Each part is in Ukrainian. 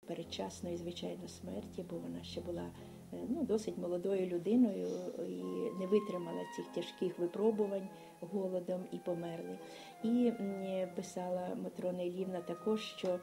передчасної, звичайно, смерті, бо вона ще була досить молодою людиною і не витримала цих тяжких випробувань голодом і померли. І писала Матрона Іллівна також,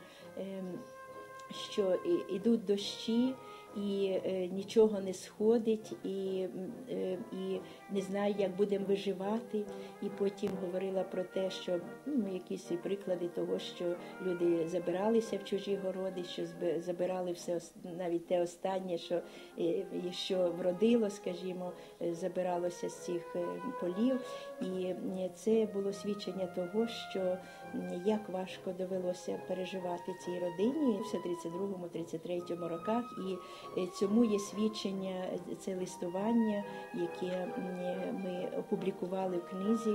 що ідуть дощі, і нічого не сходить, і не знаю, як будемо виживати. І потім говорила про те, що якісь приклади того, що люди забиралися в чужі городи, що забирали все, навіть те останнє, що вродило, скажімо, забиралося з цих полів. І це було свідчення того, що як важко довелося переживати цій родині в 32-33 роках. І цьому є свідчення, це листування, яке ми опублікували в книзі.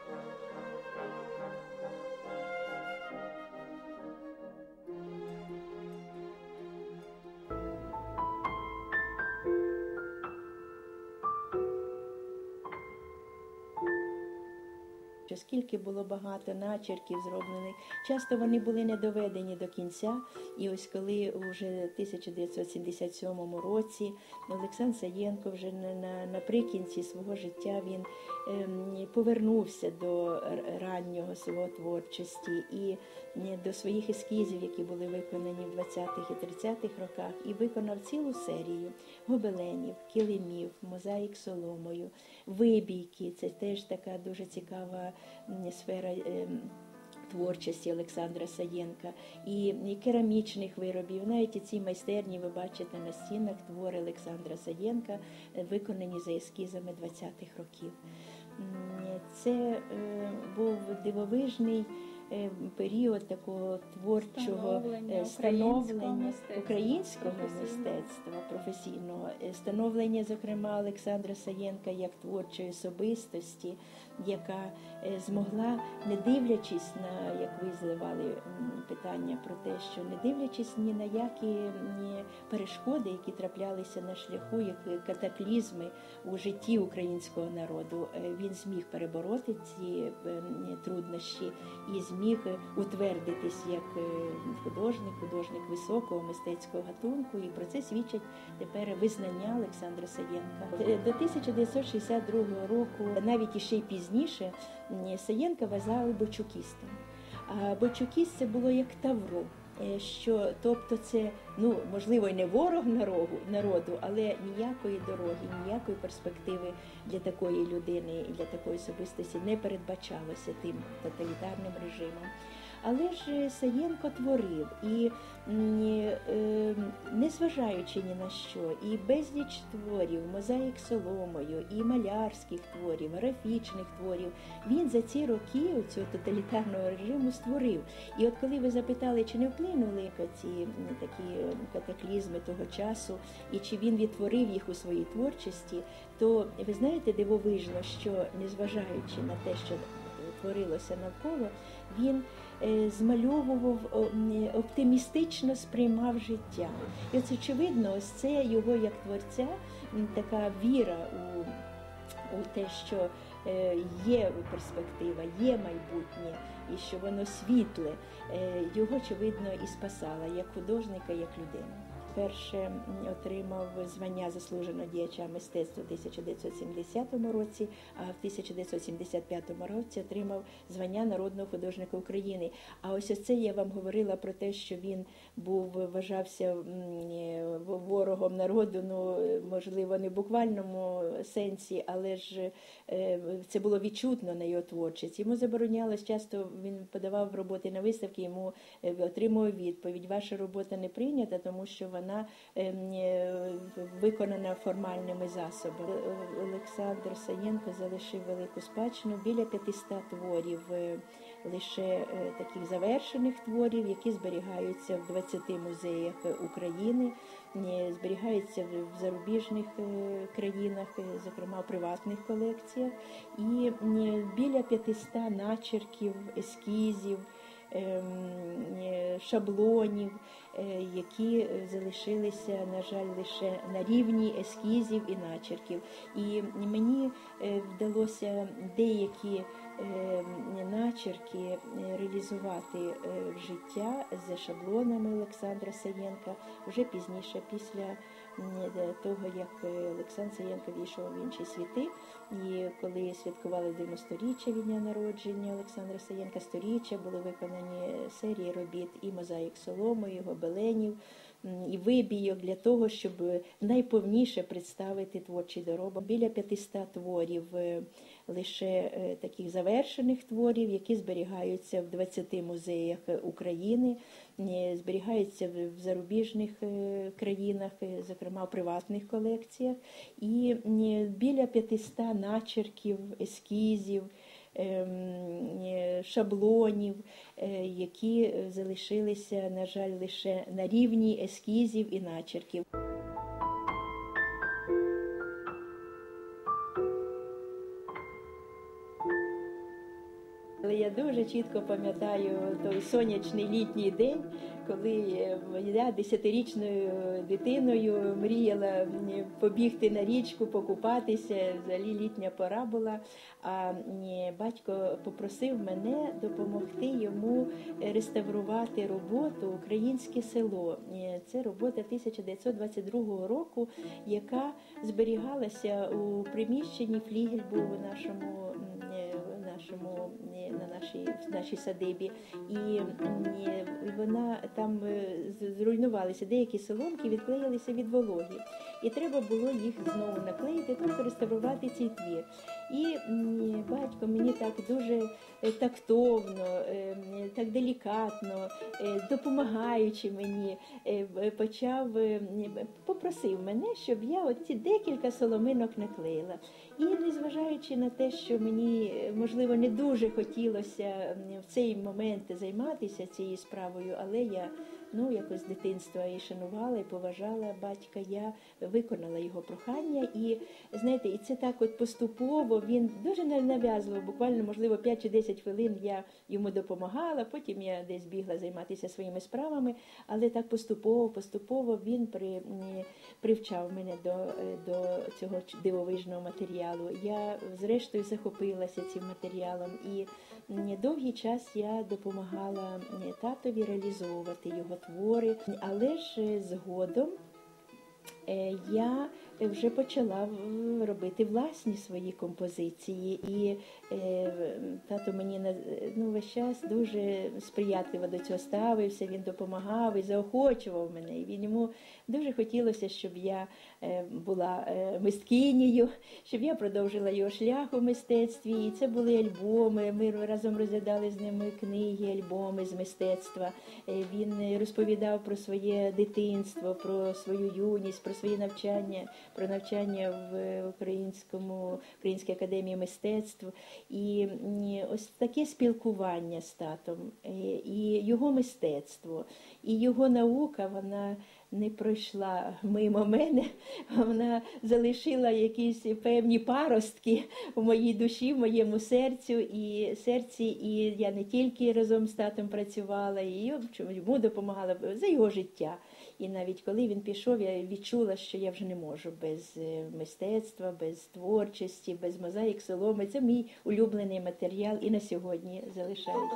Оскільки було багато начерків зроблених, часто вони були не доведені до кінця. І ось коли вже в 1977 році Олександр Саєнко вже наприкінці свого життя він повернувся до раннього свого творчості і до своїх ескізів, які були виконані в 20-х і 30-х роках, і виконав цілу серію гобеленів, килимів, мозаїк соломою, вибійки. Це теж така дуже цікава сфера творчості Олександра Саєнка, і керамічних виробів. Навіть ці майстерні ви бачите на стінах твори Олександра Саєнка, виконані за ескізами 20-х років. Це був дивовижний період такого творчого становлення українського мистецтва професійного, становлення, зокрема, Олександра Саєнка як творчої особистості, яка змогла, не дивлячись на, як ви зливали питання про те, що не дивлячись ні на які перешкоди, які траплялися на шляху, як катаклізми у житті українського народу, він зміг перебороти ці труднощі і зміг утвердитись як художник високого мистецького гатунку, і про це свідчить тепер визнання Олександра Саєнка. До 1962 року, навіть іще й пізніше, Саєнка вважали бочукістом. А бочукіст – це було як тавро. Тобто це, можливо, і не ворог народу, але ніякої дороги, ніякої перспективи для такої людини і для такої особистості не передбачалося тим тоталітарним режимом. Але ж Саєнко творив, і незважаючи ні на що, і безліч творів, мозаїк соломою, і малярських творів, графічних творів, він за ці роки цього тоталітарного режиму створив. І от коли ви запитали, чи не вплинули ці такі катаклізми того часу, і чи він відтворив їх у своїй творчості, то ви знаєте дивовижно, що незважаючи на те, що творилося навколо, він змальовував, оптимістично сприймав життя. І оце, очевидно, ось це його як творця, така віра у те, що є перспектива, є майбутнє, і що воно світле, його, очевидно, і спасала як художника, як людину. Перше отримав звання заслуженого діяча мистецтва в 1970 році, а в 1975 році отримав звання народного художника України. А ось це я вам говорила про те, що він вважався ворогом народу, можливо, не в буквальному сенсі, але ж це було відчутно на його творчість. Йому заборонялось, часто він подавав роботи на виставки, йому отримував відповідь: ваша робота не прийнята, тому що вона виконана формальними засобами. Олександр Саєнко залишив велику спадщину, біля 500 творів, лише таких завершених творів, які зберігаються в 20 музеях України, зберігаються в зарубіжних країнах, зокрема в приватних колекціях, і біля 500 начерків, ескізів, шаблонів, які залишилися, на жаль, лише на рівні ескізів і начерків. І мені вдалося деякі начерки реалізувати в життя за шаблонами Олександра Саєнка вже пізніше, після того, як Олександр Саєнко війшов в інші світи, і коли святкували 90-річчя від дня народження Олександра Саєнка, 100-річчя, були виконані серії робіт і мозаїк соломи, і гобеленів, і вибійок для того, щоб найповніше представити творчий доробок. Біля 500 творів, лише таких завершених творів, які зберігаються в 20 музеях України, зберігаються в зарубіжних країнах, зокрема в приватних колекціях, і біля 500 начерків, ескізів, шаблонів, які залишилися, на жаль, лише на рівні ескізів і начерків. Але я дуже чітко пам'ятаю той сонячний літній день, коли я 10-річною дитиною мріяла побігти на річку, покупатися, взагалі літня пора була, а батько попросив мене допомогти йому реставрувати роботу «Українське село». Це робота 1922 року, яка зберігалася у приміщенні флігельбу в нашій садибі, і вона там зруйнувалися, деякі соломки відклеїлися від вологи, і треба було їх знову наклеїти, тобто реставрувати цей твір. І батько мені так дуже тактовно, так делікатно, допомагаючи мені, попросив мене, щоб я оці декілька соломинок наклеїла. І незважаючи на те, що мені, можливо, не дуже хотілося в цей момент займатися цією справою, але я якось з дитинства і шанувала, і поважала батька, я виконала його прохання. І, знаєте, і це так от поступово, він дуже нав'язливо, буквально, можливо, 5 чи 10 хвилин я йому допомагала, потім я десь бігла займатися своїми справами, але так поступово він привчав мене до цього дивовижного матеріалу. Я, зрештою, захопилася цим матеріалом, і довгий час я допомагала татові реалізовувати його твори, але ж згодом я вже почала робити власні свої композиції, і тато мені весь час дуже сприятливо до цього ставився, він допомагав і заохочував мене, і йому дуже хотілося, щоб я була мисткинею, щоб я продовжила його шлях у мистецтві, і це були альбоми, ми разом розглядали з ними книги, альбоми з мистецтва, він розповідав про своє дитинство, про свою юність, про свої навчання, про навчання в Українській академії мистецтв. І ось таке спілкування з татом, і його мистецтво, і його наука, вона не пройшла мимо мене, вона залишила якісь певні паростки в моїй душі, в моєму серці, і я не тільки разом з татом працювала, і йому допомагала за його життя. І навіть коли він пішов, я відчула, що я вже не можу без мистецтва, без творчості, без мозаїк соломи. Це мій улюблений матеріал і на сьогодні залишається.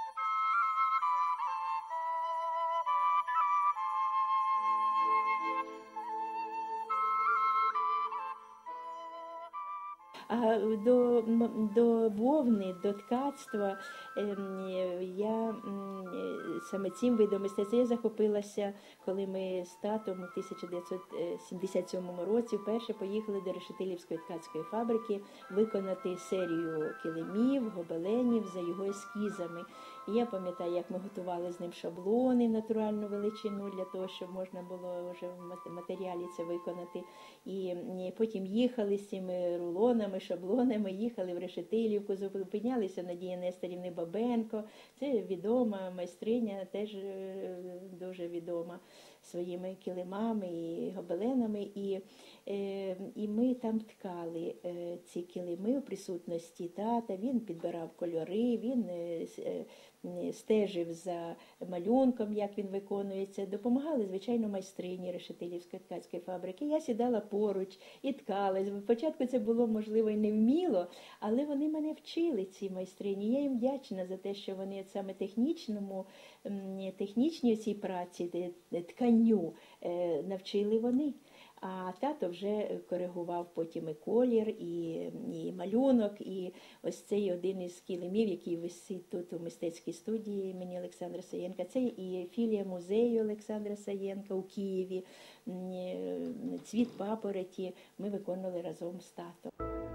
А до вовни, до ткацтва я саме цим видом мистецтва я захопилася, коли ми з татом у 1977 році вперше поїхали до Решетилівської ткацької фабрики виконати серію килимів, гобеленів за його ескізами. І я пам'ятаю, як ми готували з ним шаблони в натуральну величину для того, щоб можна було вже в матеріалі це виконати. І потім їхали з цими рулонами, шаблонами, їхали в Решетилівку, зупинялися Надія Несторівни Бабенко. Це відома майстриня, теж дуже відома своїми килимами і гобеленами. І ми там ткали ці килими у присутності тата, він підбирав кольори, він стежив за малюнком, як він виконується. Допомагали, звичайно, майстрині Решетилівської ткацької фабрики. Я сідала поруч і ткала. Спочатку це було, можливо, і невміло, але вони мене вчили, ці майстрині. Я їм вдячна за те, що вони саме технічній цій праці, тканню, навчили вони. А тато вже коригував потім і колір, і малюнок, і ось цей один із килимів, який висить тут у мистецькій студії імені Олександра Саєнка. Це і філія музею Олександра Саєнка у Києві, «Цвіт папороті» ми виконували разом з татом.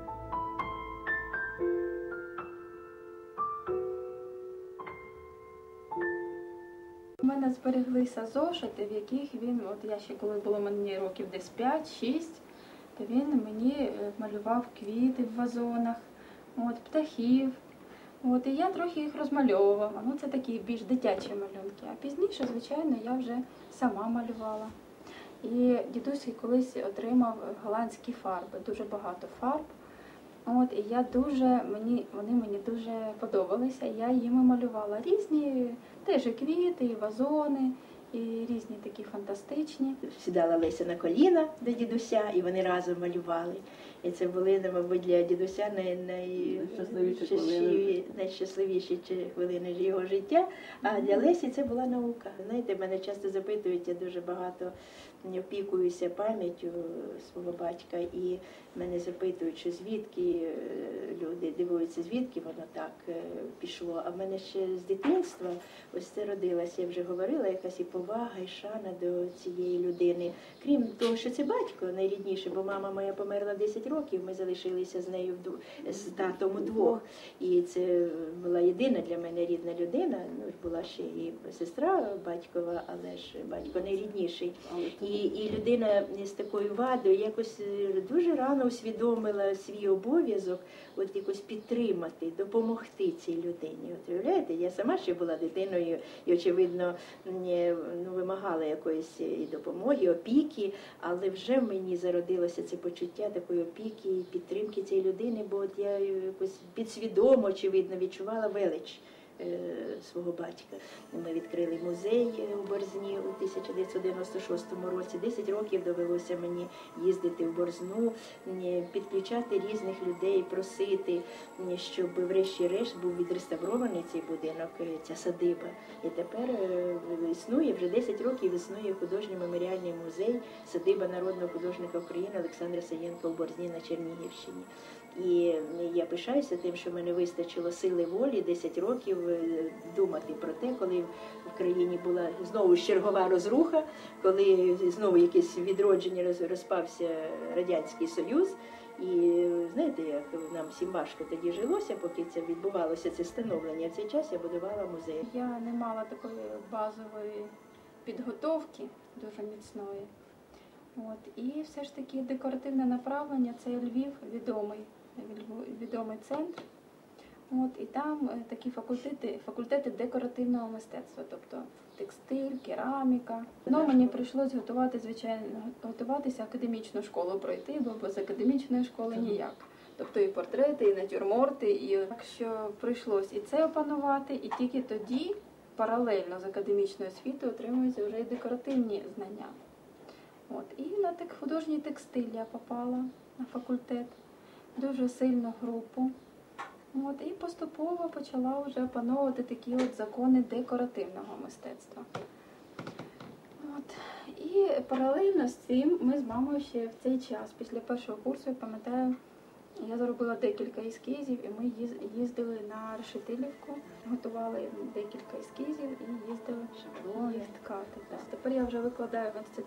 У мене збереглися зошити, в яких він, от я ще коли було мені років десь 5-6, то він мені малював квіти в вазонах, птахів. І я трохи їх розмальовувала. Це такі більш дитячі малюнки. А пізніше, звичайно, я вже сама малювала. І дідусь колись отримав голландські фарби, дуже багато фарб. І вони мені дуже подобалися, я їми малювала різні, теж і квіти, і вазони, і різні такі фантастичні. Сідала Леся на коліна до дідуся, і вони разом малювали. І це були, мабуть, для дідуся найщасливіші хвилини його життя, а для Лесі це була наука. Знаєте, мене часто запитують, я дуже багато опікуюся пам'яттю свого батька, і мене запитують, що звідки люди дивуються, звідки воно так пішло. А в мене ще з дитинства ось це родилося, я вже говорила, якась і повага, і шана до цієї людини. Крім того, що це батько найрідніше, бо мама моя померла 10 років, ми залишилися з нею з татом удвох. І це була єдина для мене рідна людина. Була ще і сестра батькова, але ж батько найрідніший. І людина з такою вадою якось дуже рано усвідомила свій обов'язок якось підтримати, допомогти цій людині. Уявляєте, я сама ще була дитиною і, очевидно, вимагала якоїсь і допомоги, опіки, але вже в мені зародилося це почуття такої опіки і підтримки цієї людини, бо я якось підсвідомо, очевидно, відчувала велич свого батька. Ми відкрили музей у Борзні у 1996 році. 10 років довелося мені їздити в Борзну, підключати різних людей, просити, щоб врешті-решт був відреставрований цей будинок, ця садиба. І тепер існує, вже 10 років існує художній меморіальний музей, садиба народного художника України Олександра Саєнка у Борзні на Чернігівщині. І я пишаюся тим, що в мене вистачило сили волі 10 років думати про те, коли в країні була знову чергова розруха, коли знову якесь відродження, розпався Радянський Союз. І знаєте, як нам всім важко тоді жилося, поки це відбувалося, це становлення. В цей час я будувала музей. Я не мала такої базової підготовки, дуже міцної. І все ж таки декоративне направлення – це Львів, відомий центр. І там такі факультети декоративного мистецтва, тобто текстиль, кераміка. Мені прийшлось готуватися академічну школу пройти, бо без академічної школи ніяк. Тобто і портрети, і натюрморти, і так що прийшлось і це опанувати, і тільки тоді паралельно з академічною освітою отримуються вже і декоративні знання. І на художній текстиль я попала на факультет, дуже сильну групу. І поступово почала вже опановувати такі закони декоративного мистецтва. І паралельно з цим ми з мамою ще в цей час, після першого курсу, я пам'ятаю, я заробила декілька ескізів, і ми їздили на Решетилівку, готували декілька ескізів і їздили їх ткати. Тепер я вже викладаю в інституті